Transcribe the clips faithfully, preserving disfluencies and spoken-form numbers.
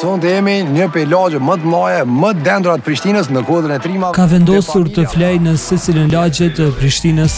Sonte jemi një prej lagje më të mëdha, më të dendura të Prishtinës në kodrën e Trimave. Ka vendosur të flejë në secilin lagje të Prishtinës.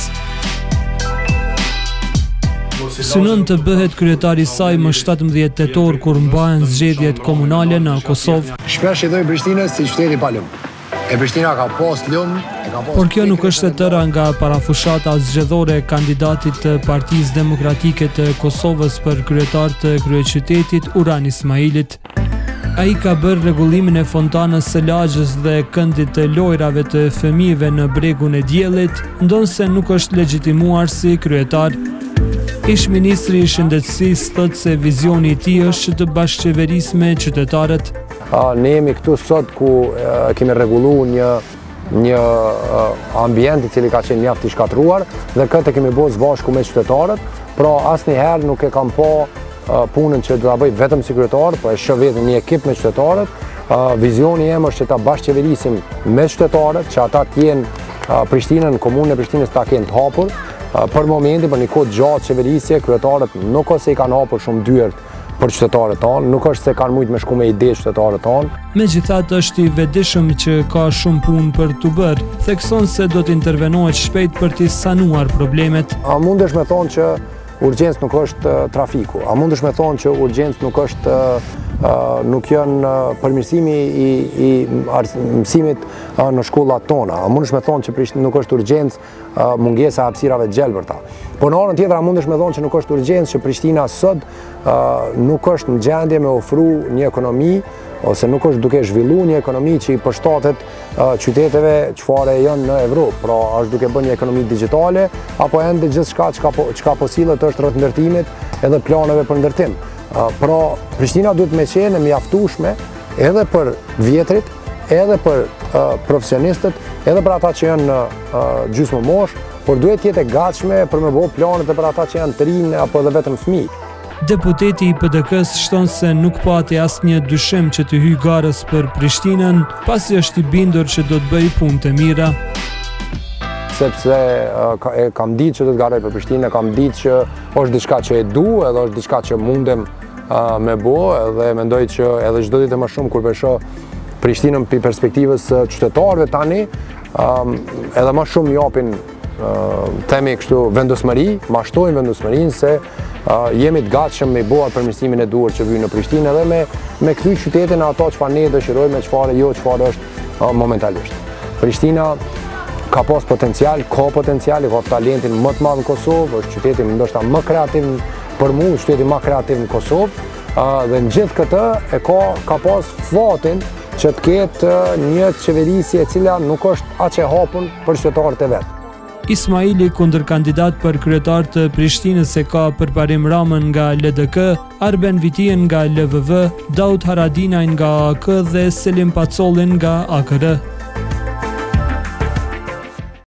Synon të bëhet kryetari i saj më shtatëmbëdhjetë tetor kur mbahen zgjedhjet komunale në Kosovë. Shpesh i thoj Prishtinës si qyteti pa lum. E Prishtina ka pas lum, ka pas. Por kjo nuk është e tëra nga parafushata zgjedhore e kandidatit të Partisë Demokratike të Kosovës për kryetar të kryeqytetit Uran Ismailit. Ai ka bërë rregullimin e fontanës së lagjës dhe këndit të lojrave të fëmijëve në bregun e diellit, ndonse nuk është legjitimuar si kryetar. Ish-ministri i shëndetësisë thotë se vizioni i tij është që të bashkëqeverisë me qytetarët. Ne jemi këtu sot ku kemi rregulluar një një ambient i cili ka qenë mjaft i shkatruar dhe këtë kemi bërë së bashku me qytetarët, pra asnjëherë nuk e kam pa punën që do ta bëj vetëm si kryetar, po e shoh vetëm një ekip me qytetarët. Vizioni im është që ta bashkëqeverisim me qytetarët, që ata të jenë Prishtinën, komunën e Prishtinës ta kenë të hapur. Për momentin, për një kohë gjatë qeverisje, kryetarët nuk ose i kanë hapur shumë dyert për qytetarët tanë, nuk është se kanë mujtë me shku me ide qytetarët tanë. Megjithatë është i vetëdijshëm që ka shumë punë për t'u bërë, thekson se do të intervenohet shpejt për t'i sanuar problemet. A mundesh me thonë që urgjencë nuk është trafiku, a mundesh me thonë që urgjencë nuk është nuk janë përmirësimi i, i mësimit në shkollat tona. A mundesh me thonë që nuk është urgjencë mungesa e hapësirave të gjelbërta. Po në anën tjetër a mundesh me thonë që nuk është urgjencë që Prishtina sot nuk është në gjendje me ofru një ekonomi ose nuk është duke zhvillu një ekonomi që i përshtatet qyteteve çfarë janë në Evropë, pra është duke bërë një ekonomi digjitale apo ende gjithçka çka çka po sillet është rreth ndërtimit edhe planeve për ndërtim. Pra, Prishtina duhet me qenë e mjaftueshme edhe për vjetrit, edhe për profesionistët, edhe për ata që janë gjysmë moshë, por duhet jetë e gatshme për me bëu planet edhe për ata që janë të rinj apo edhe vetëm fëmijë. Deputeti i P D K-s shton se nuk pati asnjë dyshim që të hyjë garës për Prishtinën, pasi është i bindur që do të bëjë punë të mira. Sepse kam ditë që do të garoj për Prishtinë, kam ditë që është diçka që e du, edhe është diçka që mundem me bo, edhe mendoj që edhe çdo ditë më shumë kur shoh Prishtinën pi perspektivës qytetarëve tani, edhe më shumë japin themi kështu vendosmëri, mashtojnë vendosmërinë se jemi të gatshëm me bëu përmirësimin e duhur që vjen në Prishtinë edhe me me kthy qytetin ato çfarë ne dëshirojmë, çfarë jo, çfarë është momentalisht. Prishtina ka pas potencial, ka potencial, ka talentin më të madh në Kosovë, është qyteti ndoshta më kreativ për mua, qyteti më kreativ në Kosovë, dhe në gjithë këtë e ka ka pas fatin që të ketë një qeverisje e cila nuk është aq e hapur për qytetarët e vet. Ismaili, kundër kandidat për kryetar të Prishtinës, e ka përparim Ramën nga L D K, Arben Vitien nga L V V, Daud Haradinaj nga A K dhe Selim Pacollin nga A K R.